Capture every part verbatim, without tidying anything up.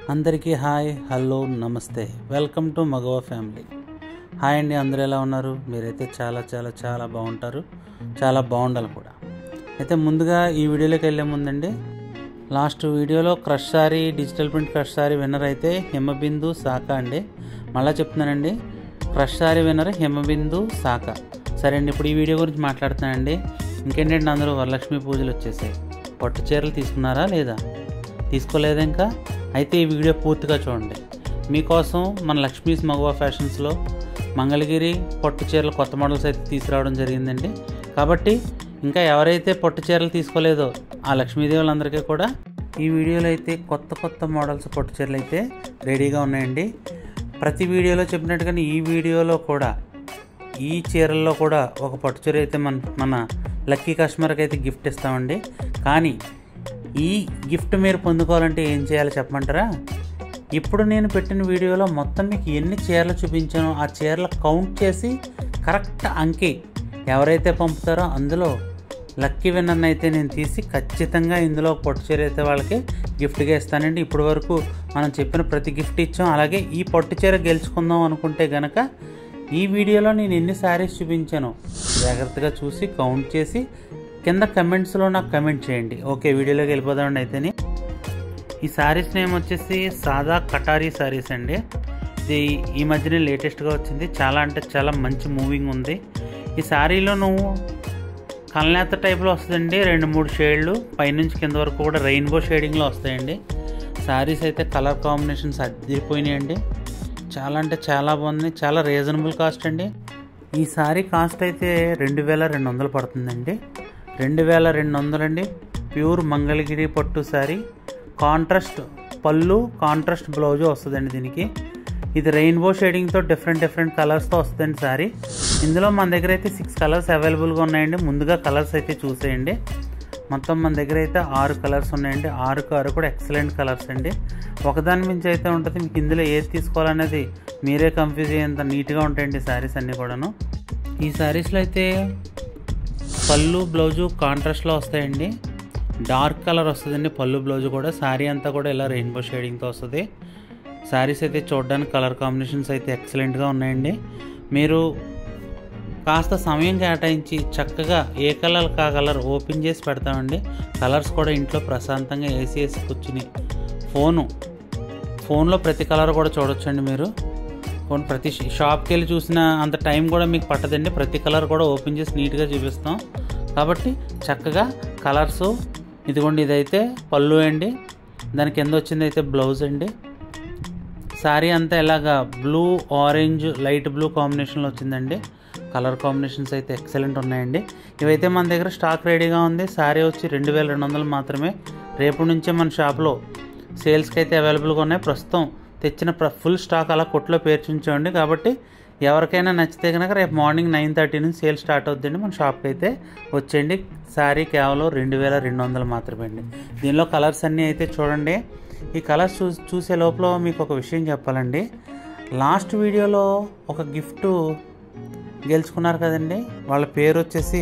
అందరికీ hi hello నమస్తే welcome to Maguva family. Hi అండి, అందరూ ఎలా ఉన్నారు? మీరైతే చాలా చాలా చాలా బాగుంటారు, చాలా బాగుండాలి కూడా. అయితే ముందుగా ఈ వీడియోలోకి వెళ్ళే ముందండి, లాస్ట్ వీడియోలో crush sari, digital print crush sari winner అయితే హిమబిందు సాకా అండి. మళ్ళీ చెప్తున్నానండి, క్రష్ సారీ విన్నర్ హిమబిందు సాకా. సరే అండి, ఇప్పుడు ఈ వీడియో గురించి మాట్లాడుతున్నానండి. ఇంకేంటంటే అందరూ వరలక్ష్మి పూజలు వచ్చేసాయి. పట్టు చీరలు తీసుకున్నారా లేదా? తీసుకోలేదా ఇంకా? అయితే ఈ వీడియో పూర్తిగా చూడండి. మీకోసం మన లక్ష్మీస్ మగవా ఫ్యాషన్స్లో మంగళగిరి పట్టు చీరలు కొత్త మోడల్స్ అయితే తీసుకురావడం జరిగిందండి. కాబట్టి ఇంకా ఎవరైతే పట్టు చీరలు తీసుకోలేదో ఆ లక్ష్మీదేవులందరికీ కూడా ఈ వీడియోలో అయితే కొత్త కొత్త మోడల్స్ పట్టు చీరలు అయితే రెడీగా ఉన్నాయండి. ప్రతి వీడియోలో చెప్పినట్టుగానే ఈ వీడియోలో కూడా ఈ చీరల్లో కూడా ఒక పట్టు చీర అయితే మన మన లక్కీ కస్టమర్కి అయితే గిఫ్ట్ ఇస్తామండి. కానీ ఈ గిఫ్ట్ మీరు పొందుకోవాలంటే ఏం చేయాలో చెప్పమంటారా? ఇప్పుడు నేను పెట్టిన వీడియోలో మొత్తం మీకు ఎన్ని చీరలు చూపించానో ఆ చీరలు కౌంట్ చేసి కరెక్ట్ అంకె ఎవరైతే పంపుతారో అందులో లక్కీ విన్నర్ని అయితే నేను తీసి ఖచ్చితంగా ఇందులో పట్టు చీర అయితే వాళ్ళకి గిఫ్ట్గా ఇస్తానండి. ఇప్పటి వరకు మనం చెప్పిన ప్రతి గిఫ్ట్ ఇచ్చాం. అలాగే ఈ పట్టు చీర గెలుచుకుందాం అనుకుంటే గనక ఈ వీడియోలో నేను ఎన్ని శారీస్ చూపించానో జాగ్రత్తగా చూసి కౌంట్ చేసి కింద కమెంట్స్లో నాకు కమెంట్ చేయండి. ఓకే, వీడియోలోకి వెళ్ళిపోదామండి. అయితేనే ఈ శారీస్ నేమ్ వచ్చేసి సాదా కటారీ శారీస్ అండి. ఇది ఈ మధ్యనే లేటెస్ట్గా వచ్చింది. చాలా అంటే చాలా మంచి మూవింగ్ ఉంది. ఈ శారీలో నువ్వు కల్నేత టైప్లో వస్తుందండి. రెండు మూడు షేడ్లు పైనుంచి కింద వరకు కూడా రెయిన్బో షేడింగ్లో వస్తాయండి. శారీస్ అయితే కలర్ కాంబినేషన్స్ అదిరిపోయినాయండి. చాలా అంటే చాలా బాగుంది. చాలా రీజనబుల్ కాస్ట్ అండి. ఈ శారీ కాస్ట్ అయితే రెండు వేల రెండు వందలు పడుతుందండి. రెండు వేల రెండు వందలండి. ప్యూర్ మంగళగిరి పట్టు శారీ, కాంట్రాస్ట్ పళ్ళు, కాంట్రాస్ట్ బ్లౌజు వస్తుందండి దీనికి. ఇది రెయిన్బో షేడింగ్తో డిఫరెంట్ డిఫరెంట్ కలర్స్తో వస్తుందండి శారీ. ఇందులో మన దగ్గర అయితే సిక్స్ కలర్స్ అవైలబుల్గా ఉన్నాయండి. ముందుగా కలర్స్ అయితే చూసేయండి. మొత్తం మన దగ్గర అయితే ఆరు కలర్స్ ఉన్నాయండి. ఆరుకు ఆరు కూడా ఎక్సలెంట్ కలర్స్ అండి. ఒకదాని మించి అయితే ఉంటుంది. మీకు ఇందులో ఏది తీసుకోవాలనేది మీరే కన్ఫ్యూజ్ అయ్యేంత నీట్గా ఉంటాయండి శారీస్ అన్నీ కూడాను. ఈ శారీస్లో అయితే పళ్ళు బ్లౌజు కాంట్రాస్ట్లో వస్తాయండి. డార్క్ కలర్ వస్తుందండి పళ్ళు బ్లౌజు కూడా. శారీ అంతా కూడా ఇలా రెయిన్బో షేడింగ్తో వస్తుంది. శారీస్ అయితే చూడడానికి కలర్ కాంబినేషన్స్ అయితే ఎక్సలెంట్గా ఉన్నాయండి. మీరు కాస్త సమయం కేటాయించి చక్కగా ఏ కలర్ కా కలర్ ఓపెన్ చేసి పెడతామండి. కలర్స్ కూడా ఇంట్లో ప్రశాంతంగా ఏసీ వేసి కూర్చుని ఫోను ఫోన్లో ప్రతి కలర్ కూడా చూడొచ్చండి. మీరు ఫోన్ ప్రతి షాప్కి వెళ్ళి చూసిన అంత టైం కూడా మీకు పట్టదండి. ప్రతి కలర్ కూడా ఓపెన్ చేసి నీట్గా చూపిస్తాం. కాబట్టి చక్కగా కలర్స్ ఇదిగోండి. ఇదైతే పళ్ళు అండి. దాని కింద వచ్చింది అయితే బ్లౌజ్ అండి. శారీ అంతా ఇలాగా బ్లూ ఆరెంజ్ లైట్ బ్లూ కాంబినేషన్లో వచ్చిందండి. కలర్ కాంబినేషన్స్ అయితే ఎక్సలెంట్ ఉన్నాయండి. ఇవైతే మన దగ్గర స్టాక్ రెడీగా ఉంది. శారీ వచ్చి రెండు వేల రెండు వందలు మాత్రమే. రేపు నుంచే మన షాప్లో సేల్స్కి అయితే అవైలబుల్గా ఉన్నాయి. ప్రస్తుతం తెచ్చిన ఫుల్ స్టాక్ అలా కొట్లో పేర్చుంచండి. కాబట్టి ఎవరికైనా నచ్చితే కనుక రేపు మార్నింగ్ నైన్ థర్టీ నుంచి సేల్ స్టార్ట్ అవుతుందండి. మన షాప్కి అయితే వచ్చేయండి. శారీ కేవలం రెండు వేల రెండు వందలు మాత్రమే అండి. దీనిలో కలర్స్ అన్నీ అయితే చూడండి. ఈ కలర్స్ చూ చూసే లోపల మీకు ఒక విషయం చెప్పాలండి. లాస్ట్ వీడియోలో ఒక గిఫ్ట్ గెలుచుకున్నారు కదండి. వాళ్ళ పేరు వచ్చేసి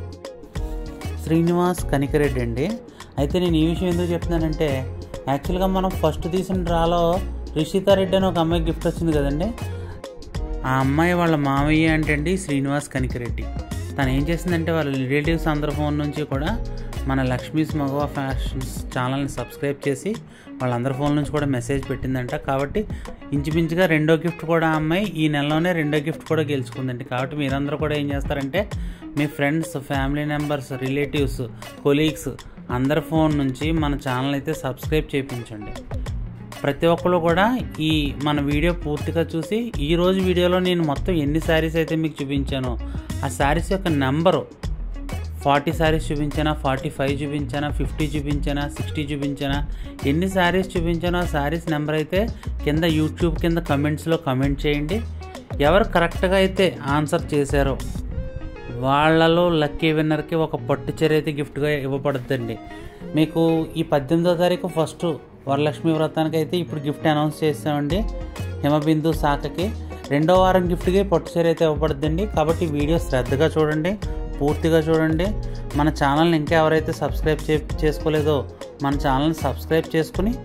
శ్రీనివాస్ కనికరెడ్డి అండి. అయితే నేను ఈ విషయం ఎందుకు చెప్తున్నానంటే, యాక్చువల్గా మనం ఫస్ట్ తీసిన డ్రాలో రిషితారెడ్డి అని ఒక అమ్మాయి గిఫ్ట్ వచ్చింది కదండి. ఆ అమ్మాయి వాళ్ళ మామయ్య అంటే అండి శ్రీనివాస్ కనికరెడ్డి. తను ఏం చేసిందంటే వాళ్ళ రిలేటివ్స్ అందరి ఫోన్ నుంచి కూడా మన లక్ష్మీస్ మగవా ఫ్యాషన్స్ ఛానల్ని సబ్స్క్రైబ్ చేసి వాళ్ళందరి ఫోన్ నుంచి కూడా మెసేజ్ పెట్టిందంట. కాబట్టి ఇంచుమించుగా రెండో గిఫ్ట్ కూడా ఆ అమ్మాయి ఈ నెలలోనే రెండో గిఫ్ట్ కూడా గెలుచుకుందండి. కాబట్టి మీరందరూ కూడా ఏం చేస్తారంటే మీ friends, family members, relatives, colleagues అందరి ఫోన్ నుంచి మన ఛానల్ అయితే సబ్స్క్రైబ్ చేయించండి. ప్రతి ఒక్కరు కూడా ఈ మన వీడియో పూర్తిగా చూసి ఈరోజు వీడియోలో నేను మొత్తం ఎన్ని శారీస్ అయితే మీకు చూపించానో ఆ శారీస్ యొక్క నెంబరు ఫార్టీ శారీస్ చూపించానా, ఫార్టీ ఫైవ్ చూపించానా, ఫిఫ్టీ చూపించానా, సిక్స్టీ చూపించానా, ఎన్ని శారీస్ చూపించానో ఆ శారీస్ నెంబర్ అయితే కింద యూట్యూబ్ కింద కమెంట్స్లో కమెంట్ చేయండి. ఎవరు కరెక్ట్గా అయితే ఆన్సర్ చేశారో వాళ్ళలో లక్కీ విన్నర్కి ఒక పట్టు చీర అయితే గిఫ్ట్గా ఇవ్వబడుతుందండి. మీకు ఈ పద్దెనిమిదో తారీఖు ఫస్ట్ వరలక్ష్మి వ్రతానికి అయితే ఇప్పుడు గిఫ్ట్ అనౌన్స్ చేస్తామండి. హిమబిందు సాకకి రెండో వారం గిఫ్ట్కి పట్టు చీర అయితే ఇవ్వబడుతుందండి. కాబట్టి వీడియో శ్రద్ధగా చూడండి, పూర్తిగా చూడండి. మన ఛానల్ని ఇంకా ఎవరైతే సబ్స్క్రైబ్ చే చేసుకోలేదో మన ఛానల్ని సబ్స్క్రైబ్ చేసుకుని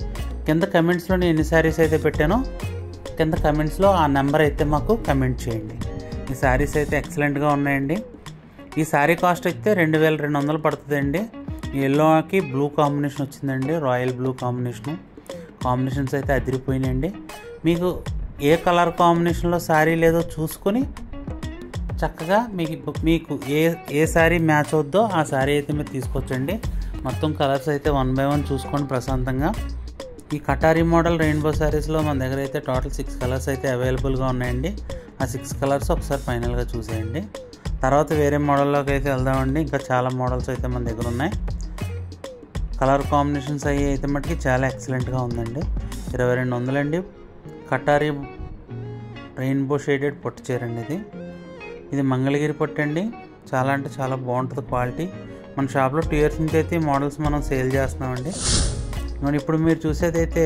కింద కమెంట్స్లో నేను ఎన్ని శారీస్ అయితే పెట్టానో కింద కమెంట్స్లో ఆ నెంబర్ అయితే మాకు కమెంట్ చేయండి. ఈ శారీస్ అయితే ఎక్సలెంట్గా ఉన్నాయండి. ఈ శారీ కాస్ట్ అయితే రెండు వేల రెండు వందలు పడుతుందండి. ఎల్లోకి బ్లూ కాంబినేషన్ వచ్చిందండి, రాయల్ బ్లూ కాంబినేషను. కాంబినేషన్స్ అయితే అదిరిపోయినాయండి. మీకు ఏ కలర్ కాంబినేషన్లో శారీ లేదో చూసుకొని చక్కగా మీకు మీకు ఏ ఏ శారీ మ్యాచ్ అవుద్దో ఆ శారీ అయితే మీరు తీసుకొచ్చండి. మొత్తం కలర్స్ అయితే వన్ బై వన్ చూసుకోండి ప్రశాంతంగా. ఈ కటారీ మోడల్ రెయిన్బో శారీస్లో మన దగ్గర అయితే టోటల్ సిక్స్ కలర్స్ అయితే అవైలబుల్గా ఉన్నాయండి. ఆ సిక్స్ కలర్స్ ఒకసారి ఫైనల్గా చూసేయండి. తర్వాత వేరే మోడల్లోకి అయితే వెళ్దామండి. ఇంకా చాలా మోడల్స్ అయితే మన దగ్గర ఉన్నాయి. కలర్ కాంబినేషన్స్ అవి అయితే మటుకి చాలా ఎక్సలెంట్గా ఉందండి. ఇరవై రెండు వందలండి. కటారీ రెయిన్బో షేడెడ్ పట్టు చీర అండి ఇది. ఇది మంగళగిరి పట్టు అండి. చాలా అంటే చాలా బాగుంటుంది క్వాలిటీ. మన షాప్లో టూ ఇయర్స్ నుంచి అయితే మోడల్స్ మనం సేల్ చేస్తున్నామండి. మరి ఇప్పుడు మీరు చూసేదైతే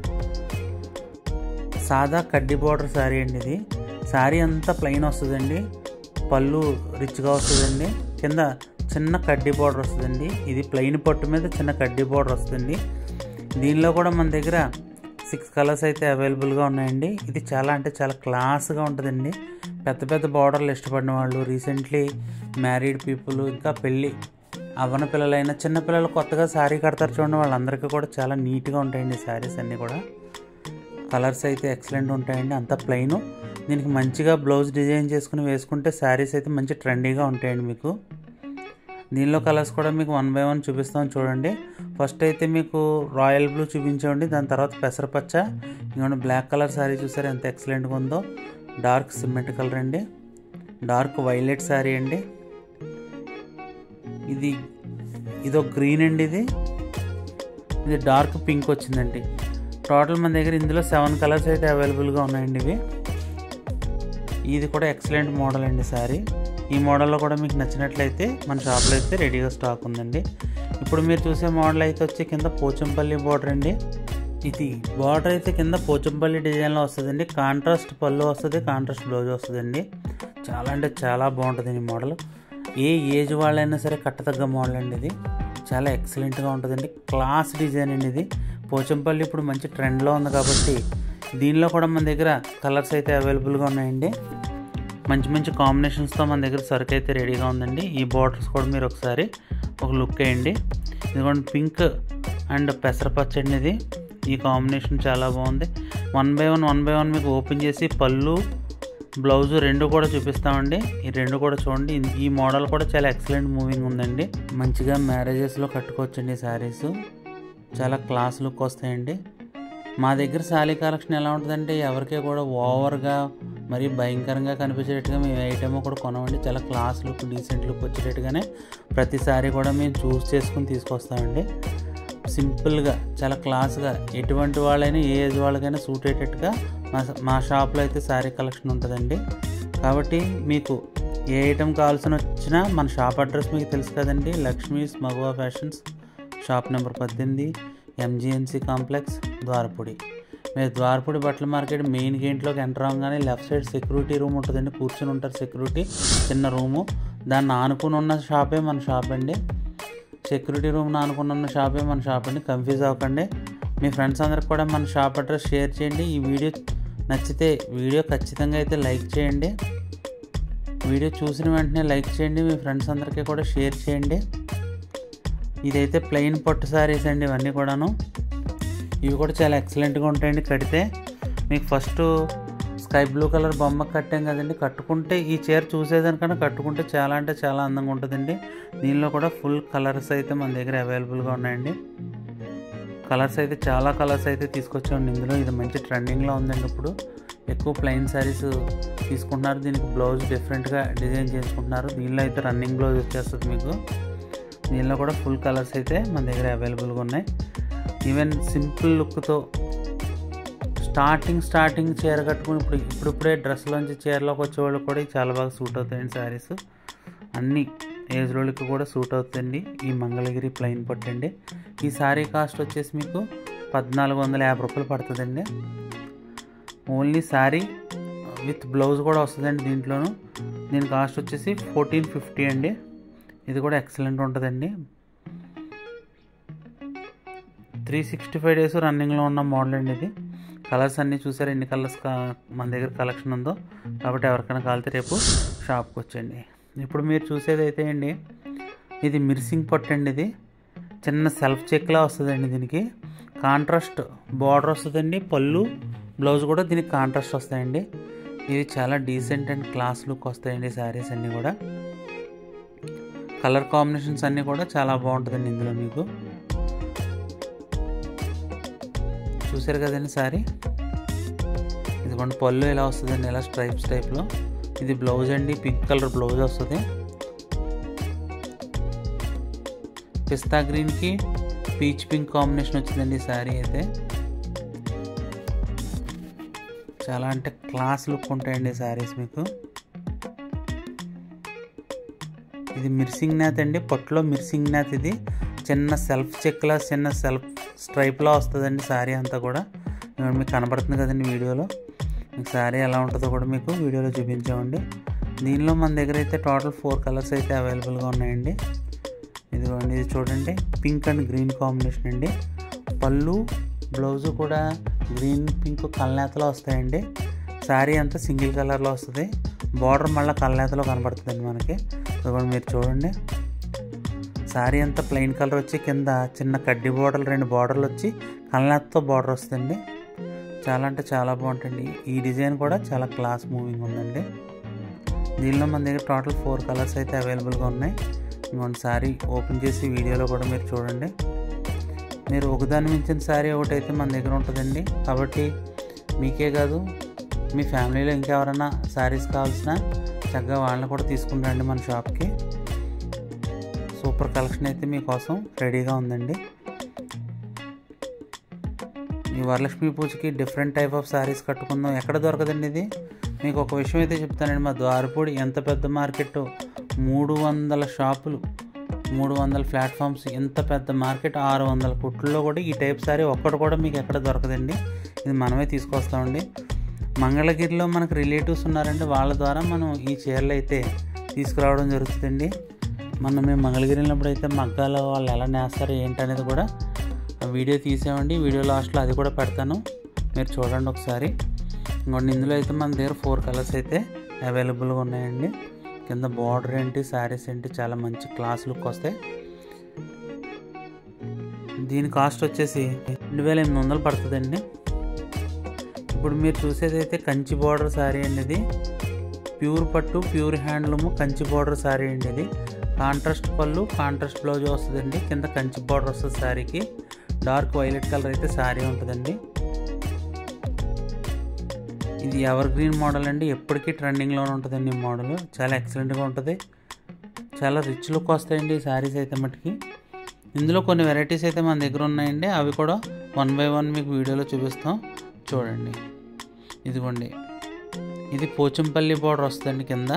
సాదా కడ్డీ బార్డర్ శారీ అండి. ఇది శారీ అంతా ప్లెయిన్ వస్తుందండి. పళ్ళు రిచ్గా వస్తుందండి. కింద చిన్న కడ్డీ బార్డర్ వస్తుందండి. ఇది ప్లెయిన్ పట్టు మీద చిన్న కడ్డీ బార్డర్ వస్తుంది. దీనిలో కూడా మన దగ్గర సిక్స్ కలర్స్ అయితే అవైలబుల్గా ఉన్నాయండి. ఇది చాలా అంటే చాలా క్లాస్గా ఉంటుందండి. పెద్ద పెద్ద బార్డర్లు ఇష్టపడిన వాళ్ళు, రీసెంట్లీ మ్యారీడ్ పీపుల్, ఇంకా పెళ్ళి అవ్వన పిల్లలైనా చిన్నపిల్లలు కొత్తగా శారీ కడతారు చూడండి, వాళ్ళందరికీ కూడా చాలా నీట్గా ఉంటాయండి శారీస్ అన్నీ కూడా. కలర్స్ అయితే ఎక్సలెంట్ ఉంటాయండి. అంతా ప్లెయిన్. దీనికి మంచిగా బ్లౌజ్ డిజైన్ చేసుకుని వేసుకుంటే శారీస్ అయితే మంచి ట్రెండీగా ఉంటాయండి మీకు. దీనిలో కలర్స్ కూడా మీకు వన్ బై వన్ చూపిస్తాం చూడండి. ఫస్ట్ అయితే మీకు రాయల్ బ్లూ చూపించండి. దాని తర్వాత పెసరపచ్చ, ఇంకొంచెం బ్లాక్ కలర్ శారీ చూసారు ఎంత ఎక్సలెంట్గా ఉందో. డార్క్ సిమెంట్ కలర్ అండి. డార్క్ వైలెట్ శారీ అండి. ఇది ఇదో గ్రీన్ అండి. ఇది ఇది డార్క్ పింక్ వచ్చిందండి. టోటల్ మన దగ్గర ఇందులో సెవెన్ కలర్స్ అయితే అవైలబుల్గా ఉన్నాయండి. ఇవి ఇది కూడా ఎక్సలెంట్ మోడల్ అండి శారీ. ఈ మోడల్లో కూడా మీకు నచ్చినట్లయితే మన షాప్లో అయితే రెడీగా స్టాక్ ఉందండి. ఇప్పుడు మీరు చూసే మోడల్ అయితే వచ్చి కింద పోచంపల్లి బార్డర్ అండి. ఇది బార్డర్ అయితే కింద పోచంపల్లి డిజైన్లో వస్తుందండి. కాంట్రాస్ట్ పళ్ళు వస్తుంది, కాంట్రాస్ట్ బ్లౌజ్ వస్తుందండి. చాలా అంటే చాలా బాగుంటుంది ఈ మోడల్. ఏ ఏజ్ వాళ్ళైనా సరే కట్టతగ్గ మోడల్ అండి. ఇది చాలా ఎక్సలెంట్గా ఉంటుందండి. క్లాస్ డిజైన్ అండి. ఇది పోచంపల్లి ఇప్పుడు మంచి ట్రెండ్లో ఉంది కాబట్టి దీనిలో కూడా మన దగ్గర కలర్స్ అయితే అవైలబుల్గా ఉన్నాయండి. మంచి మంచి కాంబినేషన్స్తో మన దగ్గర సరుకు అయితే రెడీగా ఉందండి. ఈ బార్డర్స్ కూడా మీరు ఒకసారి ఒక లుక్ వేయండి. ఇదిగోండి పింక్ అండ్ పెసరపచ్చ అండి. ఇది ఈ కాంబినేషన్ చాలా బాగుంది. One by one one by one మీకు ఓపెన్ చేసి పళ్ళు బ్లౌజు రెండు కూడా చూపిస్తామండి. ఈ రెండు కూడా చూడండి. ఈ మోడల్ కూడా చాలా ఎక్సలెంట్ మూవింగ్ ఉందండి. మంచిగా మ్యారేజెస్లో కట్టుకోవచ్చండి శారీస్. చాలా క్లాస్ లుక్ వస్తాయండి. మా దగ్గర శారీ కలెక్షన్ ఎలా ఉంటుందంటే ఎవరికీ కూడా ఓవర్గా మరి భయంకరంగా కనిపించేటట్టుగా మేము ఐటమ్ కూడా కొనవండి. చాలా క్లాస్ లుక్, డీసెంట్ లుక్ వచ్చేటట్టుగానే ప్రతి శారీ కూడా మేము చూస్ చేసుకుని తీసుకొస్తామండి. సింపుల్గా చాలా క్లాస్గా ఎటువంటి వాళ్ళైనా ఏ ఏజ్ వాళ్ళకైనా సూట్ అయ్యేటట్టుగా మా మా షాప్లో అయితే శారీ కలెక్షన్ ఉంటుందండి. కాబట్టి మీకు ఏ ఐటమ్ కావాల్సిన వచ్చినా మన షాప్ అడ్రస్ మీకు తెలుసు కదండి. Lakshmi's Maguva fashions, shop number పద్దెనిమిది, ఎంజిఎన్సి కాంప్లెక్స్, ద్వారపూడి. మీరు ద్వారపూడి బట్టల మార్కెట్ మెయిన్ గేట్లోకి ఎంటర్ అవ్వగానే లెఫ్ట్ సైడ్ సెక్యూరిటీ రూమ్ ఉంటుందండి. కూర్చొని ఉంటారు సెక్యూరిటీ, చిన్న రూము. దాన్ని ఆనుకుని ఉన్న షాపే మన షాప్ అండి. సెక్యూరిటీ రూమ్ ఆనుకుని ఉన్న షాపే మన షాప్ అండి. కన్ఫ్యూజ్ అవ్వకండి. మీ ఫ్రెండ్స్ అందరికి కూడా మన షాప్ అడ్రస్ షేర్ చేయండి. ఈ వీడియో నచ్చితే వీడియో ఖచ్చితంగా అయితే లైక్ చేయండి. వీడియో చూసిన వెంటనే లైక్ చేయండి. మీ ఫ్రెండ్స్ అందరికీ కూడా షేర్ చేయండి. ఇదైతే ప్లెయిన్ పట్టు శారీస్ అండి. ఇవన్నీ కూడాను ఇవి కూడా చాలా ఎక్సలెంట్గా ఉంటాయండి. కడితే మీకు ఫస్ట్ స్కై బ్లూ కలర్ బొమ్మ కట్టాం కదండి. కట్టుకుంటే ఈ చీర చూసేదానికన్నా కట్టుకుంటే చాలా అంటే చాలా అందంగా ఉంటుందండి. దీనిలో కూడా ఫుల్ కలర్స్ అయితే మన దగ్గర అవైలబుల్గా ఉన్నాయండి. కలర్స్ అయితే చాలా కలర్స్ అయితే తీసుకొచ్చామండి ఇందులో. ఇది మంచి ట్రెండింగ్లో ఉందండి. ఇప్పుడు ఎక్కువ ప్లెయిన్ శారీస్ తీసుకుంటున్నారు. దీనికి బ్లౌజ్ డిఫరెంట్గా డిజైన్ చేసుకుంటున్నారు. దీనిలో అయితే రన్నింగ్ బ్లౌజ్ వచ్చేస్తుంది మీకు. దీనిలో కూడా ఫుల్ కలర్స్ అయితే మన దగ్గర అవైలబుల్గా ఉన్నాయి. ఈవెన్ సింపుల్ లుక్తో స్టార్టింగ్ స్టార్టింగ్ చీర కట్టుకుని ఇప్పుడు ఇప్పుడిప్పుడే డ్రెస్లోంచి చీరలోకి వచ్చేవాళ్ళు కూడా చాలా బాగా సూట్ అవుతాయండి శారీస్. అన్ని ఏజ్ రోజులకి కూడా సూట్ అవుతుంది ఈ మంగళగిరి ప్లెయిన్ పట్టండి. ఈ శారీ కాస్ట్ వచ్చేసి మీకు పద్నాలుగు వందల యాభై రూపాయలు పడుతుందండి. ఓన్లీ శారీ విత్ బ్లౌజ్ కూడా వస్తుందండి దీంట్లోనూ. దీని కాస్ట్ వచ్చేసి ఫోర్టీన్ ఫిఫ్టీ అండి. ఇది కూడా ఎక్సలెంట్ ఉంటుందండి. త్రీ సిక్స్టీ ఫైవ్ డేస్ రన్నింగ్లో ఉన్న మోడల్ అండి ఇది. కలర్స్ అన్నీ చూసారు ఎన్ని కలర్స్ మన దగ్గర కలెక్షన్ ఉందో. కాబట్టి ఎవరికైనా కాలితే రేపు షాప్కి వచ్చండి. ఇప్పుడు మీరు చూసేది అయితే అండి ఇది మిర్సింగ్ పట్టు అండి. ఇది చిన్న సెల్ఫ్ చెక్లా వస్తుందండి. దీనికి కాంట్రాస్ట్ బార్డర్ వస్తుందండి. పళ్ళు బ్లౌజ్ కూడా దీనికి కాంట్రాస్ట్ వస్తాయండి. ఇవి చాలా డీసెంట్ అండ్ క్లాస్ లుక్ వస్తాయండి శారీస్ అన్నీ కూడా. కలర్ కాంబినేషన్స్ అన్నీ కూడా చాలా బాగుంటుందండి ఇందులో. మీకు చూసారు కదండి శారీ. ఇదిగోండి పళ్ళు ఎలా వస్తుందండి, ఎలా స్ట్రైప్స్ టైప్లో. ఇది బ్లౌజ్ అండి, పింక్ కలర్ బ్లౌజ్ వస్తుంది. పిస్తా గ్రీన్కి పీచ్ పింక్ కాంబినేషన్ వచ్చిందండి శారీ అయితే. చాలా అంటే క్లాస్ లుక్ ఉంటాయండి శారీస్ మీకు. ఇది మిర్సింగ్ నాత్ అండి, పట్టులో మిర్సింగ్ నాత్. ఇది చిన్న సెల్ఫ్ చెక్లా చిన్న సెల్ఫ్ స్ట్రైప్లా వస్తుందండి శారీ అంతా కూడా. మీకు కనబడుతుంది కదండి వీడియోలో. మీకు శారీ ఎలా ఉంటుందో కూడా మీకు వీడియోలో చూపించామండి. దీనిలో మన దగ్గర అయితే టోటల్ ఫోర్ కలర్స్ అయితే అవైలబుల్గా ఉన్నాయండి. ఇదిగోండి ఇది చూడండి, పింక్ అండ్ గ్రీన్ కాంబినేషన్ అండి. పళ్ళు బ్లౌజు కూడా గ్రీన్ పింక్ కల్నేతలో వస్తాయండి. శారీ అంతా సింగిల్ కలర్లో వస్తుంది. బార్డర్ మళ్ళీ కల్నేతలో కనబడుతుందండి మనకి. ఇదిగోండి మీరు చూడండి, శారీ అంతా ప్లెయిన్ కలర్ వచ్చి కింద చిన్న కడ్డీ బార్డర్లు రెండు బార్డర్లు వచ్చి కల్నేతతో బార్డర్ వస్తుంది. చాలా అంటే చాలా బాగుంటుంది. ఈ డిజైన్ కూడా చాలా క్లాస్ మూవింగ్ ఉందండి. దీనిలో మన దగ్గర టోటల్ ఫోర్ కలర్స్ అయితే అవైలబుల్గా ఉన్నాయి. ఇంకొంటి శారీ ఓపెన్ చేసి వీడియోలో కూడా మీరు చూడండి. మీరు ఒకదాన్ని మించిన శారీ ఒకటైతే మన దగ్గర ఉంటుందండి. కాబట్టి మీకే కాదు మీ ఫ్యామిలీలో ఇంకెవరైనా శారీస్ కావాల్సిన చక్కగా వాళ్ళని కూడా తీసుకుంటారండి మన షాప్కి. సూపర్ కలెక్షన్ అయితే మీకోసం రెడీగా ఉందండి. ఈ వరలక్ష్మి పూజకి డిఫరెంట్ టైప్ ఆఫ్ శారీస్ కట్టుకుందాం. ఎక్కడ దొరకదండి ఇది. మీకు ఒక విషయం అయితే చెప్తానండి, మా ద్వారపూడి ఎంత పెద్ద మార్కెట్, మూడు వందల షాపులు, మూడు వందల ప్లాట్ఫామ్స్, ఎంత పెద్ద మార్కెట్, ఆరు వందల కొట్లలో కూడా ఈ టైప్ శారీ ఒక్కటి కూడా మీకు ఎక్కడ దొరకదండి. ఇది మనమే తీసుకొస్తామండి. మంగళగిరిలో మనకు రిలేటివ్స్ ఉన్నారండి, వాళ్ళ ద్వారా మనం ఈ చీరలు అయితే తీసుకురావడం జరుగుతుందండి. మనం మేము మంగళగిరి వెళ్ళినప్పుడు అయితే మగ్గాలో వాళ్ళు ఎలా నేస్తారో ఏంటనేది కూడా ఆ వీడియో తీసామండి. వీడియో లాస్ట్లో అది కూడా పెడతాను, మీరు చూడండి ఒకసారి. ఇంకోటి ఇందులో అయితే మన దగ్గర ఫోర్ కలర్స్ అయితే అవైలబుల్గా ఉన్నాయండి. కింద బార్డర్ ఏంటి, శారీస్ ఏంటి, చాలా మంచి క్లాస్ లుక్ వస్తాయి. దీని కాస్ట్ వచ్చేసి రెండు వేల ఎనిమిది వందలు పడుతుందండి. ఇప్పుడు మీరు చూసేది అయితే కంచి బార్డర్ శారీ అండి. ఇది ప్యూర్ పట్టు, pure handloom Kanchi border sari అండి. ఇది కాంట్రాస్ట్ పళ్ళు, కాంట్రాస్ట్ బ్లౌజ్ వస్తుందండి. కింద కంచి బార్డర్ వస్తుంది శారీకి. డార్క్ వైలెట్ కలర్ అయితే శారీ ఉంటుందండి. ఇది ఎవర్ గ్రీన్ మోడల్ అండి, ఎప్పటికీ ట్రెండింగ్లోనే ఉంటుందండి ఈ మోడల్. చాలా ఎక్సలెంట్గా ఉంటుంది, చాలా రిచ్ లుక్ వస్తాయండి ఈ శారీస్ అయితే మటుకి. ఇందులో కొన్ని వెరైటీస్ అయితే మన దగ్గర ఉన్నాయండి, అవి కూడా వన్ బై వన్ మీకు వీడియోలో చూపిస్తాం చూడండి. ఇదిగోండి ఇది పోచంపల్లి బార్డర్ వస్తుందండి కింద.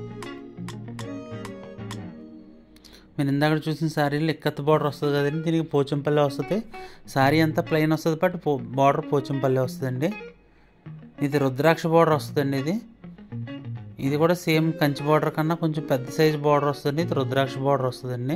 మీరు ఇందాక చూసిన శారీలో ఇక్కత్ బార్డర్ వస్తుంది కదండి, దీనికి పోచంపల్లి వస్తుంది. శారీ అంతా ప్లెయిన్ వస్తుంది, బట్ పో బార్డర్ పోచంపల్లి వస్తుందండి. ఇది రుద్రాక్ష బార్డర్ వస్తుందండి. ఇది ఇది కూడా సేమ్ కంచి బార్డర్ కన్నా కొంచెం పెద్ద సైజ్ బార్డర్ వస్తుంది. ఇది రుద్రాక్ష బార్డర్ వస్తుందండి.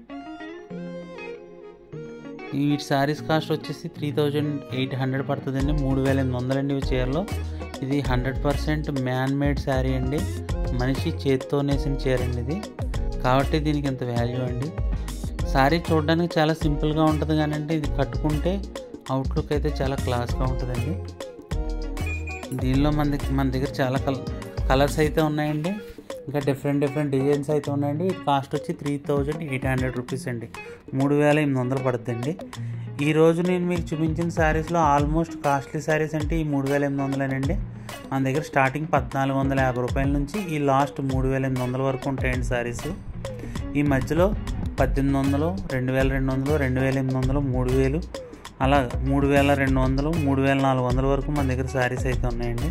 ఈ శారీస్ కాస్ట్ వచ్చేసి త్రీ థౌజండ్ ఎయిట్ హండ్రెడ్ పడుతుందండి. మూడు వేల ఎనిమిది వందలండి ఇవి చీరలో. ఇది hundred percent man made sari అండి, మనిషి చేతితో నేసిన చీర అండి ఇది. కాబట్టి దీనికి ఇంత వాల్యూ అండి. శారీ చూడడానికి చాలా సింపుల్గా ఉంటుంది కానీ అంటే ఇది కట్టుకుంటే అవుట్లుక్ అయితే చాలా క్లాస్గా ఉంటుందండి. దీనిలో మన దగ్గర మన దగ్గర చాలా కల కలర్స్ అయితే ఉన్నాయండి, ఇంకా డిఫరెంట్ డిఫరెంట్ డిజైన్స్ అయితే ఉన్నాయండి. ఈ కాస్ట్ వచ్చి three thousand eight hundred rupees అండి, మూడు వేల ఎనిమిది వందలు పడుతుందండి. ఈరోజు నేను మీకు చూపించిన శారీస్లో ఆల్మోస్ట్ కాస్ట్లీ శారీస్ అంటే ఈ మూడు వేల ఎనిమిది వందలేనండి. మన దగ్గర స్టార్టింగ్ పద్నాలుగు వందల యాభై రూపాయల నుంచి ఈ లాస్ట్ మూడు వేల ఎనిమిది వందల వరకు ఉంటాయండి శారీస్. ఈ మధ్యలో పద్దెనిమిది వందలు, రెండు వేల రెండు వందలు, రెండు వేల ఎనిమిది వందలు, మూడు వేలు, అలా మూడు వేల రెండు వందలు, మూడు వేల నాలుగు వందల వరకు మన దగ్గర శారీస్ అయితే ఉన్నాయండి.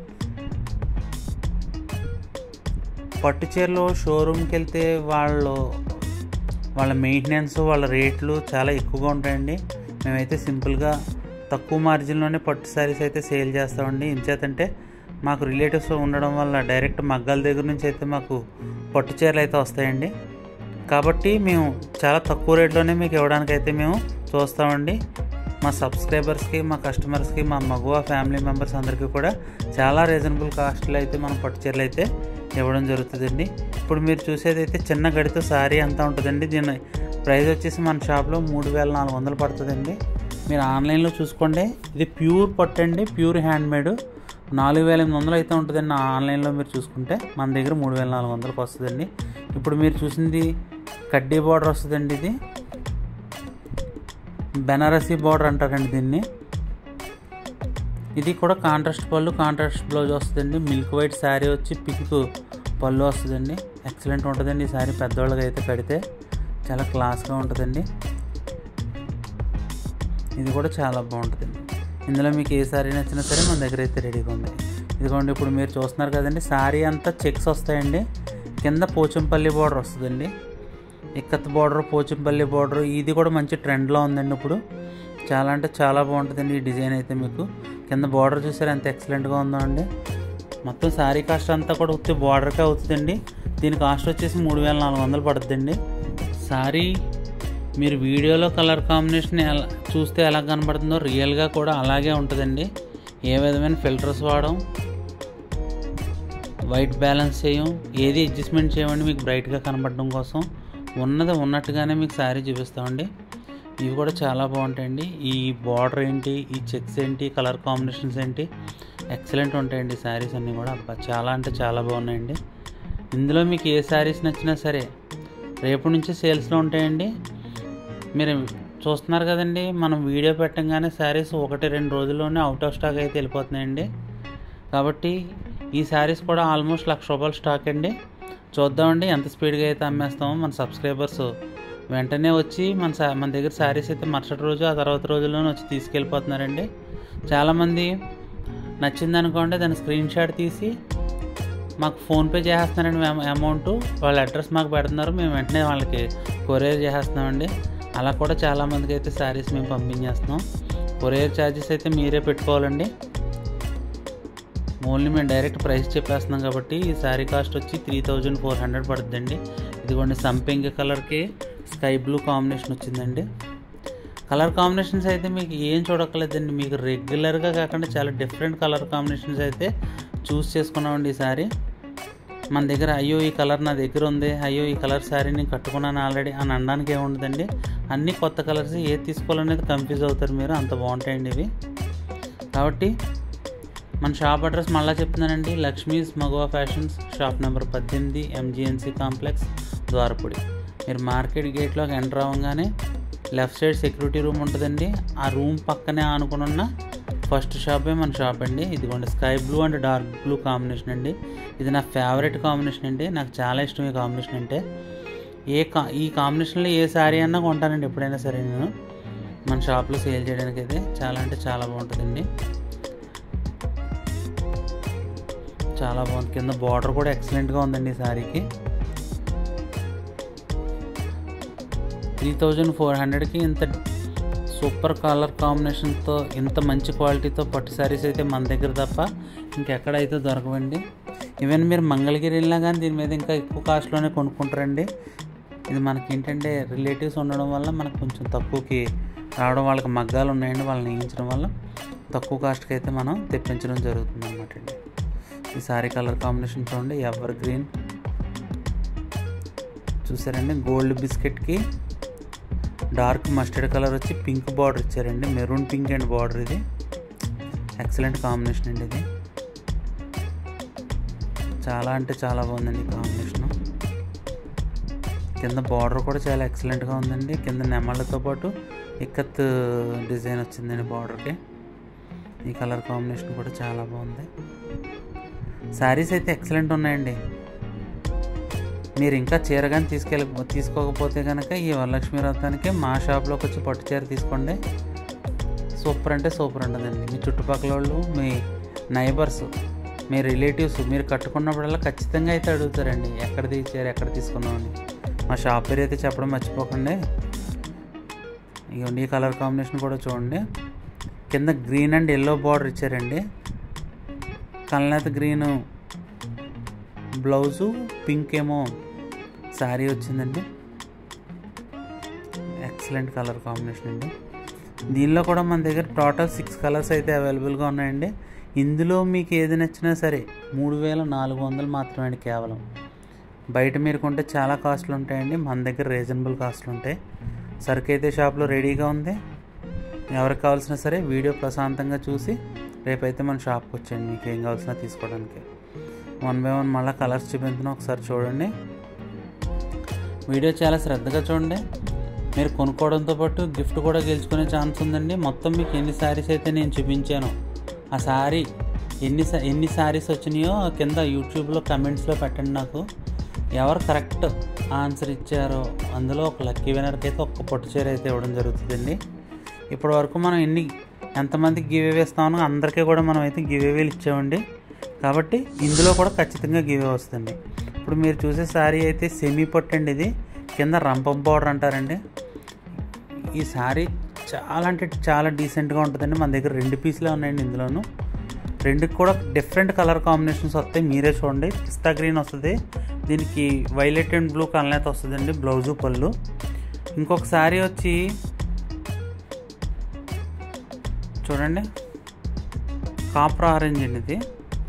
పట్టు చీరలో షోరూమ్కి వెళ్తే వాళ్ళు వాళ్ళ మెయింటెనెన్స్, వాళ్ళ రేట్లు చాలా ఎక్కువగా ఉంటాయండి. మేమైతే సింపుల్గా తక్కువ మార్జిన్లోనే పట్టు శారీస్ అయితే సేల్ చేస్తామండి. ఇంచేతంటే మాకు రిలేటివ్స్ ఉండడం వల్ల డైరెక్ట్ మగ్గాల దగ్గర నుంచి అయితే మాకు పట్టు చీరలు అయితే వస్తాయండి. కాబట్టి మేము చాలా తక్కువ రేట్లోనే మీకు ఇవ్వడానికి అయితే మేము చూస్తామండి. మా సబ్స్క్రైబర్స్కి, మా కస్టమర్స్కి, మా మగువ ఫ్యామిలీ మెంబర్స్ అందరికీ కూడా చాలా రీజనబుల్ కాస్ట్లో అయితే మనం పట్టు చీరలు అయితే ఇవ్వడం జరుగుతుందండి. ఇప్పుడు మీరు చూసేది అయితే చిన్న గడితో శారీ అంతా ఉంటుందండి. దీని ప్రైస్ వచ్చేసి మన షాప్లో మూడు వేల నాలుగు వందలు పడుతుందండి. మీరు ఆన్లైన్లో చూసుకోండి. ఇది ప్యూర్ పట్టు అండి, ప్యూర్ హ్యాండ్మేడ్. నాలుగు వేల ఎనిమిది వందలు అయితే ఉంటుందండి ఆన్లైన్లో మీరు చూసుకుంటే. మన దగ్గర మూడు వేల నాలుగు వందలకు వస్తుందండి. ఇప్పుడు మీరు చూసింది కడ్డీ బార్డర్ వస్తుందండి. ఇది బెనారసీ బార్డర్ అంటారండి దీన్ని. ఇది కూడా కాంట్రాస్ట్ పళ్ళు, కాంట్రాస్ట్ బ్లౌజ్ వస్తుందండి. మిల్క్ వైట్ శారీ వచ్చి పింక్ పళ్ళు వస్తుందండి. ఎక్సలెంట్ ఉంటుందండి ఈ శారీ. పెద్దవాళ్ళకి అయితే కడితే చాలా క్లాస్గా ఉంటుందండి. ఇది కూడా చాలా బాగుంటుందండి. ఇందులో మీకు ఏ శారీ నచ్చినా సరే మన దగ్గర అయితే రెడీగా ఉంది. ఇదిగోండి ఇప్పుడు మీరు చూస్తున్నారు కదండి, శారీ అంతా చెక్స్ వస్తాయండి. కింద పోచంపల్లి బార్డర్ వస్తుందండి. ఇక్కత్ బార్డర్, పోచంపల్లి బార్డర్, ఇది కూడా మంచి ట్రెండ్లో ఉందండి ఇప్పుడు. చాలా అంటే చాలా బాగుంటుందండి ఈ డిజైన్ అయితే. మీకు కింద బార్డర్ చూసారు ఎంత ఎక్సలెంట్గా ఉందో అండి. మొత్తం శారీ కాస్ట్ అంతా కూడా ఉత్తి బార్డర్కే అవుతుందండి. దీని కాస్ట్ వచ్చేసి మూడు వేల నాలుగు వందలు పడుతుందండి. శారీ మీరు వీడియోలో కలర్ కాంబినేషన్ ఎలా చూస్తే ఎలా కనబడుతుందో రియల్గా కూడా అలాగే ఉంటుందండి. ఏ విధమైన ఫిల్టర్స్ వాడడం, వైట్ బ్యాలెన్స్ చేయం, ఏది అడ్జస్ట్మెంట్ చేయమండి మీకు బ్రైట్గా కనబడడం కోసం. ఉన్నది ఉన్నట్టుగానే మీకు శారీ చూపిస్తామండి. ఇవి కూడా చాలా బాగుంటాయండి. ఈ బార్డర్ ఏంటి, ఈ చెక్స్ ఏంటి, కలర్ కాంబినేషన్స్ ఏంటి, ఎక్సలెంట్ ఉంటాయండి శారీస్ అన్నీ కూడా. అబ్బా చాలా అంటే చాలా బాగున్నాయండి. ఇందులో మీకు ఏ శారీస్ నచ్చినా సరే రేపు నుంచి సేల్స్లో ఉంటాయండి. మీరు చూస్తున్నారు కదండి, మనం వీడియో పెట్టంగానే శారీస్ ఒకటి రెండు రోజుల్లోనే అవుట్ ఆఫ్ స్టాక్ అయితే వెళ్ళిపోతున్నాయండి. కాబట్టి ఈ శారీస్ కూడా ఆల్మోస్ట్ లక్ష రూపాయల స్టాక్ అండి. చూద్దామండి ఎంత స్పీడ్గా అయితే అమ్మేస్తామో. మన సబ్స్క్రైబర్స్ వెంటనే వచ్చి మన మన దగ్గర శారీస్ అయితే మరుసటి రోజు ఆ తర్వాత రోజుల్లోనే వచ్చి తీసుకెళ్ళిపోతున్నారండి. చాలామంది నచ్చిందనుకోండి దాని స్క్రీన్ షాట్ తీసి మాకు ఫోన్పే చేసేస్తున్నారండి. అమౌంట్ వాళ్ళ అడ్రస్ మాకు పెడుతున్నారు, మేము వెంటనే వాళ్ళకి కొరియర్ చేసేస్తున్నామండి. అలా కూడా చాలామందికి అయితే శారీస్ మేము పంపించేస్తున్నాం. కొరియర్ ఛార్జెస్ అయితే మీరే పెట్టుకోవాలండి. ఓన్లీ మేము డైరెక్ట్ ప్రైస్ చెప్పేస్తున్నాం కాబట్టి ఈ శారీ కాస్ట్ వచ్చి త్రీ థౌజండ్ ఫోర్ హండ్రెడ్ పడుతుందండి. ఇదిగోండి సంపింగ్ కలర్కి స్కై బ్లూ కాంబినేషన్ వచ్చిందండి. కలర్ కాంబినేషన్స్ అయితే మీకు ఏం చూడక్కర్లేదండి. మీకు రెగ్యులర్గా కాకుండా చాలా డిఫరెంట్ కలర్ కాంబినేషన్స్ అయితే చూస్ చేసుకున్నామండి ఈ శారీ. మన దగ్గర అయ్యో ఈ కలర్ నా దగ్గర ఉంది, అయ్యో ఈ కలర్ శారీ నేను కట్టుకున్నాను ఆల్రెడీ అని అనడానికి ఏముండదండి. అన్ని కొత్త కలర్స్ ఏది తీసుకోవాలనేది కన్ఫ్యూజ్ అవుతారు మీరు, అంత బాగుంటాయండి ఇవి. కాబట్టి మన షాప్ అడ్రస్ మళ్ళీ చెప్తున్నానండి. Lakshmi's Maguva fashions, shop number పద్దెనిమిది, ఎంజిఎన్సీ కాంప్లెక్స్, ద్వారపూడి. మీరు మార్కెట్ గేట్లోకి ఎంటర్ అవ్వగానే లెఫ్ట్ సైడ్ సెక్యూరిటీ రూమ్ ఉంటుందండి. ఆ రూమ్ పక్కనే ఆనుకుని ఉన్న ఫస్ట్ షాపే మన షాప్ అండి. ఇదిగోండి sky blue and dark blue combination అండి. ఇది నా ఫేవరెట్ కాంబినేషన్ అండి. నాకు చాలా ఇష్టం ఈ కాంబినేషన్ అంటే. ఏ కా ఈ కాంబినేషన్లో ఏ శారీ అన్నా కొంటానండి ఎప్పుడైనా సరే నేను మన షాప్లో సేల్ చేయడానికి. అయితే చాలా అంటే చాలా బాగుంటుందండి. చాలా బాగుంది. కింద బార్డర్ కూడా ఎక్సలెంట్గా ఉందండి ఈ శారీకి. త్రీ థౌజండ్ ఫోర్ హండ్రెడ్కి ఇంత సూపర్ కలర్ కాంబినేషన్తో ఇంత మంచి క్వాలిటీతో పట్టు శారీస్ అయితే మన దగ్గర తప్ప ఇంకెక్కడైతే దొరకవండి. ఈవెన్ మీరు మంగళగిరి వెళ్ళినా కానీ దీని మీద ఇంకా ఎక్కువ కాస్ట్లోనే కొనుక్కుంటారండి. ఇది మనకి ఏంటంటే రిలేటివ్స్ ఉండడం వల్ల మనకు కొంచెం తక్కువకి రావడం, వాళ్ళకి మగ్గాలు ఉన్నాయండి, వాళ్ళని వేయించడం వల్ల తక్కువ కాస్ట్కి అయితే మనం తెప్పించడం జరుగుతుంది అన్నమాట అండి. ఈ శారీ కలర్ కాంబినేషన్ చూడండి, ఎవర్ గ్రీన్ చూసారండి. గోల్డ్ బిస్కెట్కి డార్క్ మస్టర్డ్ కలర్ వచ్చి పింక్ బార్డర్ ఇచ్చారండి. Maroon pink and border. ఇది ఎక్సలెంట్ కాంబినేషన్ అండి. ఇది చాలా అంటే చాలా బాగుందండి ఈ కాంబినేషను. కింద బార్డర్ కూడా చాలా ఎక్సలెంట్గా ఉందండి. కింద నెమళ్ళతో పాటు ఇక్కత్ డిజైన్ వచ్చిందండి బార్డర్కి. ఈ కలర్ కాంబినేషన్ కూడా చాలా బాగుంది. శారీస్ అయితే ఎక్సలెంట్ ఉన్నాయండి. మీరు ఇంకా చీర కానీ తీసుకెళ్ళి తీసుకోకపోతే కనుక ఈ వరలక్ష్మి వ్రతానికి మా షాప్లోకి వచ్చి పట్టు చీర తీసుకోండి. సూపర్ అంటే సూపర్ ఉంటుందండి. మీ చుట్టుపక్కల వాళ్ళు, మీ నైబర్స్, మీ రిలేటివ్స్ మీరు కట్టుకున్నప్పుడల్లా ఖచ్చితంగా అయితే అడుగుతారండి ఎక్కడ తీసారు, ఎక్కడ తీసుకున్నామని. మా షాప్ పేరు అయితే చెప్పడం మర్చిపోకండి. ఇవ్వండి ఈ కలర్ కాంబినేషన్ కూడా చూడండి. కింద గ్రీన్ అండ్ ఎల్లో బార్డర్ ఇచ్చారండి. కల్నేత గ్రీను బ్లౌజు, పింక్ ఏమో శారీ వచ్చిందండి. ఎక్సలెంట్ ఎక్సలెంట్ కలర్ కాంబినేషన్ అండి. దీనిలో కూడా మన దగ్గర టోటల్ సిక్స్ కలర్స్ అయితే అవైలబుల్గా ఉన్నాయండి. ఇందులో మీకు ఏది నచ్చినా సరే మూడు వేల నాలుగు వందలు మాత్రమే అండి కేవలం. బయట మీరు కొంటే చాలా కాస్ట్లు ఉంటాయండి, మన దగ్గర రీజనబుల్ కాస్ట్లు ఉంటాయి. సరుకు అయితే షాప్లో రెడీగా ఉంది. ఎవరికి కావాల్సినా సరే వీడియో ప్రశాంతంగా చూసి రేపైతే మన షాప్కి వచ్చేయండి మీకు ఏం కావాల్సినా తీసుకోవడానికి. వన్ బై వన్ మళ్ళీ కలర్స్ చూపించిన ఒకసారి చూడండి. వీడియో చాలా శ్రద్ధగా చూడండి. మీరు కొనుక్కోవడంతో పాటు గిఫ్ట్ కూడా గెలుచుకునే ఛాన్స్ ఉందండి. మొత్తం మీకు ఎన్ని శారీస్ అయితే నేను చూపించానో ఆ శారీ ఎన్ని ఎన్ని శారీస్ వచ్చినాయో కింద యూట్యూబ్లో కమెంట్స్లో పెట్టండి. నాకు ఎవరు కరెక్ట్ ఆన్సర్ ఇచ్చారో అందులో ఒక లక్కీ వినర్కి అయితే ఒక్క పొట్టు చీర అయితే ఇవ్వడం జరుగుతుందండి. ఇప్పటి వరకు మనం ఎన్ని ఎంతమందికి గివ్ అవే ఇస్తామో అందరికీ కూడా మనం అయితే గివ్ అవేలు ఇచ్చామండి. కాబట్టి ఇందులో కూడా ఖచ్చితంగా గివ్ అవే వస్తుంది. ఇప్పుడు మీరు చూసే శారీ అయితే సెమీ పట్టు అండి. ఇది కింద రంపం పౌడర్ అంటారండి. ఈ శారీ చాలా అంటే చాలా డీసెంట్గా ఉంటుందండి. మన దగ్గర రెండు పీసులే ఉన్నాయండి. ఇందులోనూ రెండుకి కూడా డిఫరెంట్ కలర్ కాంబినేషన్స్ వస్తాయి. మీరే చూడండి. పిస్తా గ్రీన్ వస్తుంది, దీనికి వైలెట్ అండ్ బ్లూ కలర్ వస్తుందండి బ్లౌజు పళ్ళు. ఇంకొక శారీ వచ్చి చూడండి కాపర్ ఆరెంజ్ అండి. ఇది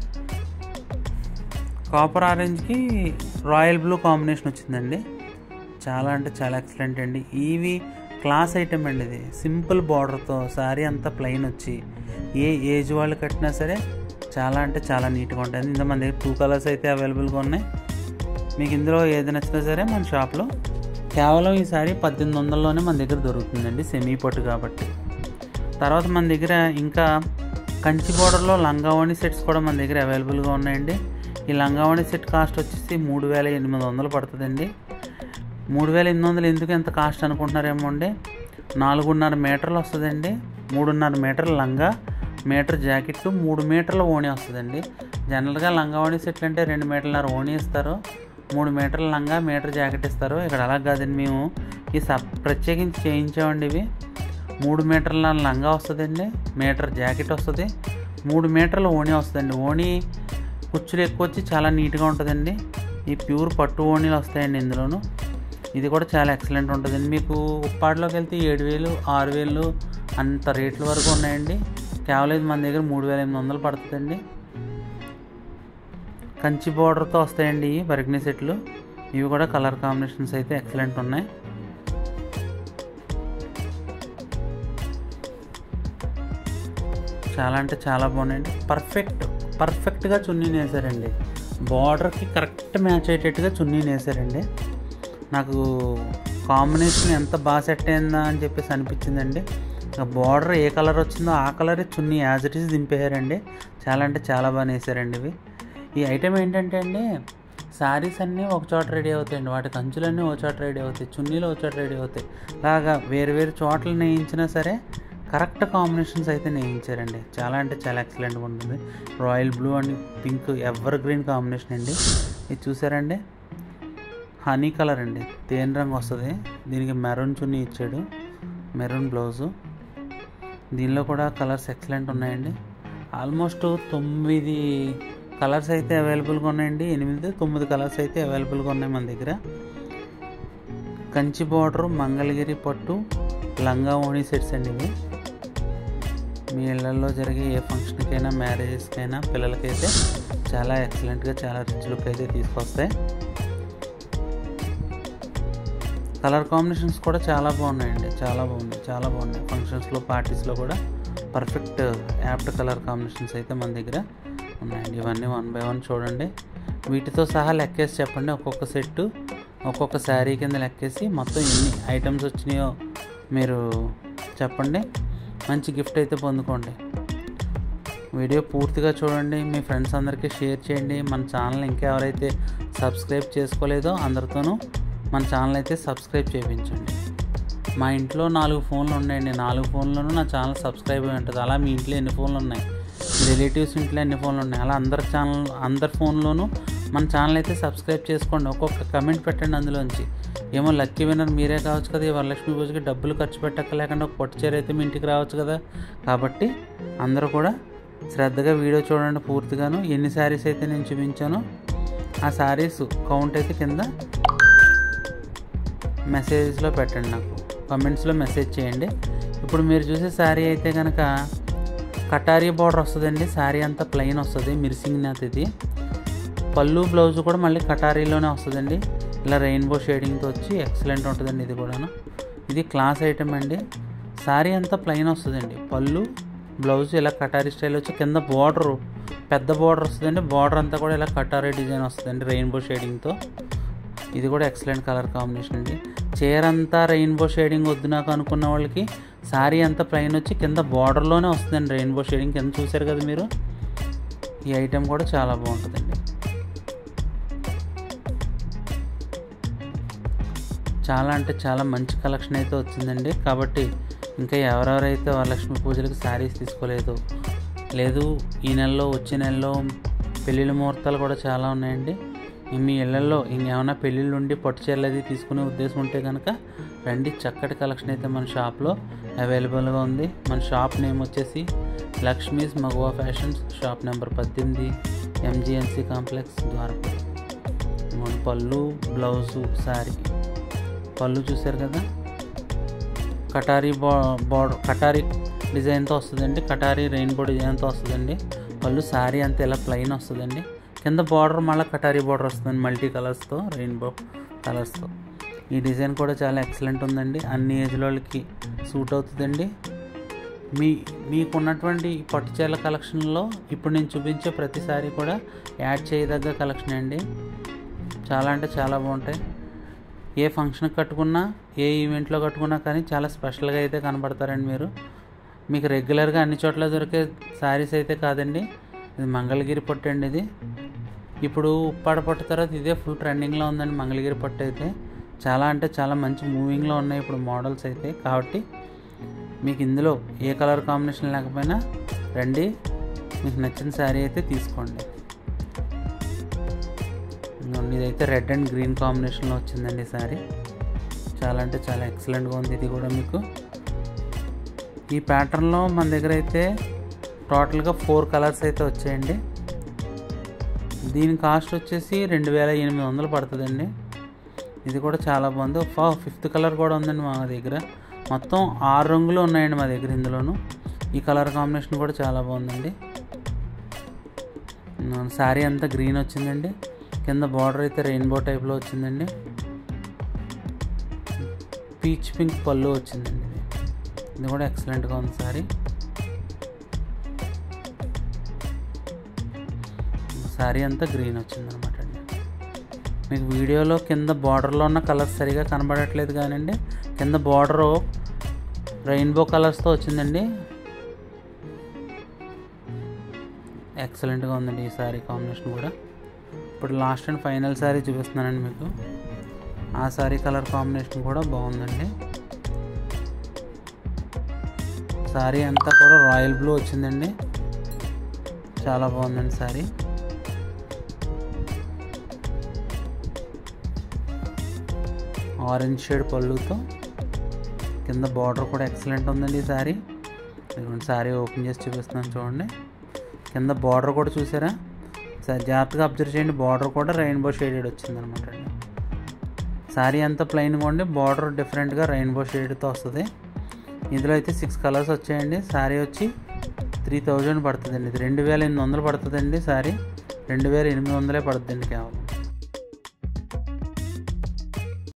కాపర్ ఆరెంజ్కి రాయల్ బ్లూ కాంబినేషన్ వచ్చిందండి. చాలా అంటే చాలా ఎక్సలెంట్ అండి. ఇవి క్లాస్ ఐటమ్ అండి. ఇది సింపుల్ బార్డర్తో శారీ అంతా ప్లెయిన్ వచ్చి ఏ ఏజ్ వాళ్ళు కట్టినా సరే చాలా అంటే చాలా నీట్గా ఉంటుంది. ఇందులో మన దగ్గర టూ కలర్స్ అయితే అవైలబుల్గా ఉన్నాయి. మీకు ఇందులో ఏది నచ్చినా సరే మన షాప్లో కేవలం ఈ శారీ పద్దెనిమిది వందల్లోనే మన దగ్గర దొరుకుతుందండి, సెమీ పట్టు కాబట్టి. తర్వాత మన దగ్గర ఇంకా కంచి బార్డర్లో లంగావణి సెట్స్ కూడా మన దగ్గర అవైలబుల్గా ఉన్నాయండి. ఈ లంగావణి సెట్ కాస్ట్ వచ్చేసి మూడు వేల ఎనిమిది వందలు పడుతుందండి. మూడు వేల ఎనిమిది వందలు ఎందుకు ఎంత కాస్ట్ అనుకుంటున్నారేమో అండి. నాలుగున్నర మీటర్లు వస్తుందండి. మూడున్నర మీటర్ల లంగా, మీటర్ జాకెట్, మూడు మీటర్ల ఓణి వస్తుందండి. జనరల్గా లంగావణి సెట్లు అంటే రెండు మీటర్లన్నర ఓణి ఇస్తారు, మూడు మీటర్ల లంగా, మీటర్ జాకెట్ ఇస్తారు. ఇక్కడ అలా కాదండి, మేము ఈ సబ్ ప్రత్యేకించి చేయించామండి. ఇవి మూడు మీటర్ల లంగా వస్తుందండి, మీటర్ జాకెట్ వస్తుంది, మూడు మీటర్ల ఓణి వస్తుందండి. ఓణి కుచ్చులు ఎక్కువ వచ్చి చాలా నీట్గా ఉంటుందండి. ఈ ప్యూర్ పట్టు ఓణీలు వస్తాయండి ఇందులోను. ఇది కూడా చాలా ఎక్సలెంట్ ఉంటుందండి. మీకు ఉప్పాడులోకి వెళ్తే ఏడు వేలు ఆరు వేలు అంత రేట్ల వరకు ఉన్నాయండి. కేవలం ఇది మన దగ్గర మూడు వేల ఎనిమిది వందలు పడుతుందండి. కంచి బార్డర్తో వస్తాయండి ఈ బర్గనీ సెట్లు. ఇవి కూడా కలర్ కాంబినేషన్స్ అయితే ఎక్సలెంట్ ఉన్నాయి. చాలా అంటే చాలా బాగున్నాయండి. పర్ఫెక్ట్ పర్ఫెక్ట్గా చున్నీని వేసారండి. బార్డర్కి కరెక్ట్ మ్యాచ్ అయ్యేటట్టుగా చున్నీని వేసారండి. నాకు కాంబినేషన్ ఎంత బాగా సెట్ అయిందా అని చెప్పేసి అనిపించిందండి. బార్డర్ ఏ కలర్ వచ్చిందో ఆ కలరే చున్నీ యాజ్ ఇట్ ఈస్ దింపేశారండి. చాలా అంటే చాలా బాగా వేసారండి ఇవి. ఈ ఐటెం ఏంటంటే అండి, శారీస్ అన్నీ ఒక చోట రెడీ అవుతాయండి, వాటి కంచులన్నీ ఒక చోట రెడీ అవుతాయి, చున్నీలు ఒక చోట రెడీ అవుతాయి. అలాగా వేరు వేరు చోట్ల నేయించినా సరే కరెక్ట్ కాంబినేషన్స్ అయితే నేయించారండి. చాలా అంటే చాలా ఎక్సలెంట్గా ఉంటుంది. Royal blue and pink evergreen combination అండి. ఇది చూసారండి, హనీ కలర్ అండి, తేనె రంగు వస్తుంది. దీనికి మెరూన్ చున్నీ ఇచ్చాడు, మెరూన్ బ్లౌజు. దీనిలో కూడా కలర్స్ ఎక్సలెంట్ ఉన్నాయండి. ఆల్మోస్ట్ తొమ్మిది కలర్స్ అయితే అవైలబుల్గా ఉన్నాయండి. ఎనిమిది తొమ్మిది కలర్స్ అయితే అవైలబుల్గా ఉన్నాయి మన దగ్గర. కంచి బార్డరు, మంగళగిరి పట్టు, లంగా ఓణి సెట్స్ అండి ఇవి. మీ ఇళ్లలో జరిగే ఏ ఫంక్షన్కైనా, మ్యారేజెస్కైనా, పిల్లలకైతే చాలా ఎక్సలెంట్గా చాలా రిచ్ లుక్ అయితే తీసుకొస్తాయి. కలర్ కాంబినేషన్స్ కూడా చాలా బాగున్నాయండి, చాలా బాగున్నాయి చాలా బాగున్నాయి ఫంక్షన్స్లో, పార్టీస్లో కూడా పర్ఫెక్ట్ యాప్ట్ కలర్ కాంబినేషన్స్ అయితే మన దగ్గర ఉన్నాయండి. ఇవన్నీ వన్ బై వన్ చూడండి. వీటితో సహా లెక్కేసి చెప్పండి. ఒక్కొక్క సెట్టు ఒక్కొక్క శారీ కింద లెక్కేసి మొత్తం ఎన్ని ఐటమ్స్ వచ్చినాయో మీరు చెప్పండి. మంచి గిఫ్ట్ అయితే పొందుకోండి. వీడియో పూర్తిగా చూడండి, మీ ఫ్రెండ్స్ అందరికీ షేర్ చేయండి. మన ఛానల్ ఇంకా ఎవరైతే సబ్స్క్రైబ్ చేసుకోలేదో అందరితోనూ మన ఛానల్ అయితే సబ్స్క్రైబ్ చేయించండి. మా ఇంట్లో నాలుగు ఫోన్లు ఉన్నాయండి, నాలుగు ఫోన్లోనూ నా ఛానల్ సబ్స్క్రైబ్ అయి ఉంటుంది. అలా మీ ఇంట్లో ఎన్ని ఫోన్లు ఉన్నాయి, రిలేటివ్స్ ఇంట్లో ఎన్ని ఫోన్లు ఉన్నాయి, అలా అందరి ఛానల్ అందరి ఫోన్లోనూ మన ఛానల్ అయితే సబ్స్క్రైబ్ చేసుకోండి. ఒక్కొక్క కమెంట్ పెట్టండి అందులోంచి. ఏమో లక్కీ విన్నర్ మీరే కావచ్చు కదా, ఈ వరలక్ష్మి పూజకి డబ్బులు ఖర్చు పెట్టక లేకుండా ఒక పొట్టు చీర అయితే మీ ఇంటికి రావచ్చు కదా. కాబట్టి అందరూ కూడా శ్రద్ధగా వీడియో చూడండి పూర్తిగాను. ఎన్ని శారీస్ అయితే నేను చూపించానో ఆ శారీస్ కౌంట్ అయితే కింద మెసేజ్లో పెట్టండి నాకు. కామెంట్స్లో మెసేజ్ చేయండి. ఇప్పుడు మీరు చూసే శారీ అయితే కనుక కటారీ బార్డర్ వస్తుందండి. శారీ అంతా ప్లెయిన్ వస్తుంది, మిర్సింగ్ నాథ్ ఇది. పళ్ళు బ్లౌజ్ కూడా మళ్ళీ కటారీలోనే వస్తుందండి. ఇలా రెయిన్బో షేడింగ్తో వచ్చి ఎక్సలెంట్ ఉంటుందండి. ఇది కూడాను ఇది క్లాస్ ఐటమ్ అండి. శారీ అంతా ప్లెయిన్ వస్తుందండి. పళ్ళు బ్లౌజ్ ఇలా కటారీ స్టైల్ వచ్చి కింద బార్డర్ పెద్ద బార్డర్ వస్తుందండి. బార్డర్ అంతా కూడా ఇలా కటారీ డిజైన్ వస్తుందండి రెయిన్బో షేడింగ్తో. ఇది కూడా ఎక్సలెంట్ కలర్ కాంబినేషన్ అండి. చీర అంతా రెయిన్బో షేడింగ్ వద్దు నాకు అనుకున్న వాళ్ళకి శారీ అంతా ప్లెయిన్ వచ్చి కింద బార్డర్లోనే వస్తుందండి రెయిన్బో షేడింగ్. కింద చూసారు కదా మీరు. ఈ ఐటెం కూడా చాలా బాగుంటుందండి. చాలా అంటే చాలా మంచి కలెక్షన్ అయితే వచ్చిందండి. కాబట్టి ఇంకా ఎవరెవరైతే వరలక్ష్మి పూజలకు శారీస్ తీసుకోలేదు, లేదు ఈ నెలలో వచ్చే నెలలో పెళ్ళిళ్ళ ముహూర్తాలు కూడా చాలా ఉన్నాయండి. మీ ఇళ్లలో ఇంకేమైనా పెళ్ళిళ్ళు ఉండి పట్టు చీరలు అది తీసుకునే ఉద్దేశం ఉంటే కనుక రండి. చక్కటి కలెక్షన్ అయితే మన షాప్లో అవైలబుల్గా ఉంది. మన షాప్ నేమ్ వచ్చేసి లక్ష్మీస్ మగువా ఫ్యాషన్స్, షాప్ నెంబర్ పద్దెనిమిది, ఎంజిఎన్సి కాంప్లెక్స్, ద్వారపూర్. పళ్ళు బ్లౌజు శారీ పళ్ళు చూసారు కదా, కటారీ బా బార్డర్ కటారీ డిజైన్తో వస్తుందండి. కటారీ రెయిన్బో డిజైన్తో వస్తుందండి. పళ్ళు శారీ అంతా ఇలా ప్లెయిన్ వస్తుందండి. కింద బార్డర్ మళ్ళీ కటారీ బార్డర్ వస్తుందండి మల్టీ కలర్స్తో, రెయిన్బో కలర్స్తో. ఈ డిజైన్ కూడా చాలా ఎక్సలెంట్ ఉందండి. అన్ని ఏజ్ వాళ్ళకి సూట్ అవుతుందండి. మీ మీకున్నటువంటి పట్టు చీరల కలెక్షన్లో ఇప్పుడు నేను చూపించే ప్రతి సారీ కూడా యాడ్ చేయదగ్గ కలెక్షన్ అండి. చాలా అంటే చాలా బాగుంటాయి. ఏ ఫంక్షన్కి కట్టుకున్నా, ఏ ఈవెంట్లో కట్టుకున్నా కానీ చాలా స్పెషల్గా అయితే కనబడతారండి మీరు. మీకు రెగ్యులర్గా అన్ని చోట్ల దొరికే శారీస్ అయితే కాదండి. ఇది మంగళగిరి పట్టు అండి. ఇది ఇప్పుడు ఉప్పాడ పట్టు తర్వాత ఇదే ఫుల్ ట్రెండింగ్లో ఉందండి. మంగళగిరి పట్టు అయితే చాలా అంటే చాలా మంచి మూవింగ్లో ఉన్నాయి ఇప్పుడు మోడల్స్ అయితే. కాబట్టి మీకు ఇందులో ఏ కలర్ కాంబినేషన్ లేకపోయినా రండి, మీకు నచ్చిన శారీ అయితే తీసుకోండి. ఇదైతే రెడ్ అండ్ గ్రీన్ కాంబినేషన్లో వచ్చిందండి శారీ. చాలా అంటే చాలా ఎక్సలెంట్గా ఉంది. ఇది కూడా మీకు ఈ ప్యాటర్న్లో మన దగ్గర అయితే టోటల్గా ఫోర్ కలర్స్ అయితే వచ్చాయండి. దీని కాస్ట్ వచ్చేసి రెండు వేల ఎనిమిది వందలు పడుతుందండి. ఇది కూడా చాలా బాగుంది. ఫా ఫిఫ్త్ కలర్ కూడా ఉందండి మా దగ్గర. మొత్తం ఆరు రంగులు ఉన్నాయండి మా దగ్గర ఇందులోను. ఈ కలర్ కాంబినేషన్ కూడా చాలా బాగుందండి. శారీ అంతా గ్రీన్ వచ్చిందండి. కింద బార్డర్ అయితే రెయిన్బో టైప్లో వచ్చిందండి. పీచ్ పింక్ పళ్ళు వచ్చిందండి. ఇది కూడా ఎక్సలెంట్గా ఉంది శారీ. శారీ అంతా గ్రీన్ వచ్చిందనమాట అండి. మీకు వీడియోలో కింద బార్డర్లో ఉన్న కలర్స్ సరిగా కనబడట్లేదు కానండి, కింద బార్డరు రెయిన్బో కలర్స్తో వచ్చిందండి. ఎక్సలెంట్గా ఉందండి ఈ శారీ కాంబినేషన్ కూడా. ఇప్పుడు లాస్ట్ అండ్ ఫైనల్ శారీ చూపిస్తున్నానండి మీకు. ఆ శారీ కలర్ కాంబినేషన్ కూడా బాగుందండి. శారీ అంతా కూడా రాయల్ బ్లూ వచ్చిందండి. చాలా బాగుందండి శారీ. ఆరెంజ్ షేడ్ పళ్ళుతో కింద బార్డర్ కూడా ఎక్సలెంట్ ఉందండి ఈ శారీ. ఇదిగోండి శారీ ఓపెన్ చేసి చూపిస్తున్నాను చూడండి. కింద బార్డర్ కూడా చూసారా, సరే జాగ్రత్తగా అబ్జర్వ్ చేయండి. బార్డర్ కూడా రెయిన్బో షేడెడ్ వచ్చిందనమాట అండి. శారీ అంతా ప్లెయిన్గా ఉండి బార్డర్ డిఫరెంట్గా రెయిన్బో షేడ్తో వస్తుంది. ఇందులో అయితే సిక్స్ కలర్స్ వచ్చాయండి. శారీ వచ్చి త్రీ థౌజండ్ పడుతుందండి. ఇది రెండు వేల ఎనిమిది వందలు పడుతుందండి శారీ. రెండు వేల ఎనిమిది వందలే పడుతుందండి కేవలం.